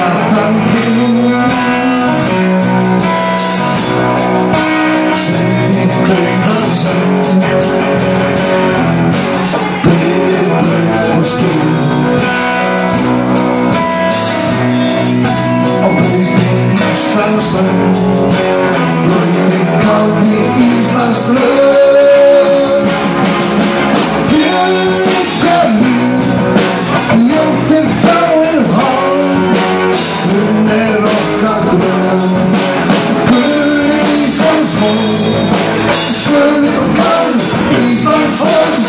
svartan himn sendi dauðan sönd breiði braut og skil á brauti Íslandsströnd brauti kaldi Íslandsströnd fjölda líf ljóttir dáið hálf grunn okkar grunn Guð Íslands fólk Guð okkar Íslands fólk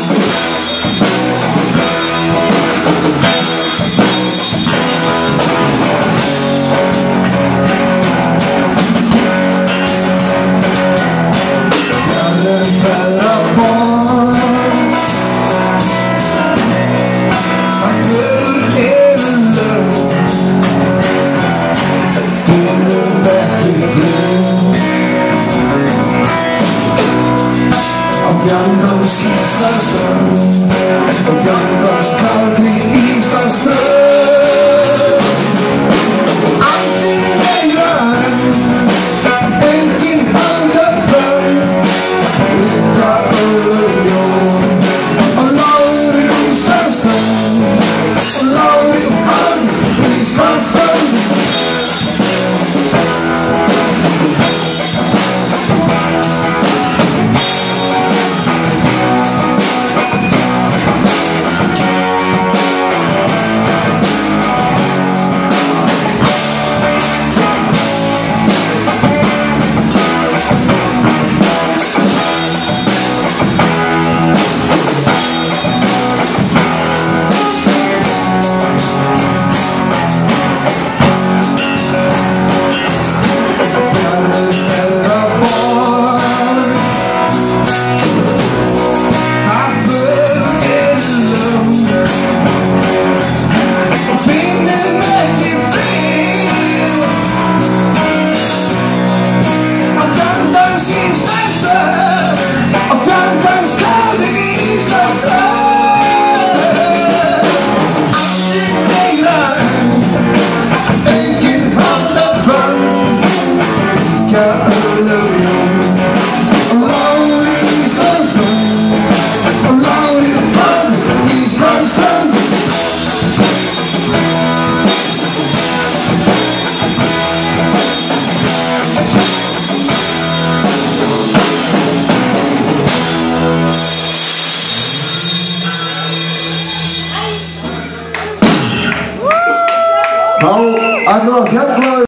Fjandans Íslandsströnd og fjandans kaldi Íslandsströnd Aldrei meira engin handabönd Vita öllum og lágur Íslandsströnd og lágur Íslandsströnd Þá ætlum við að fjalla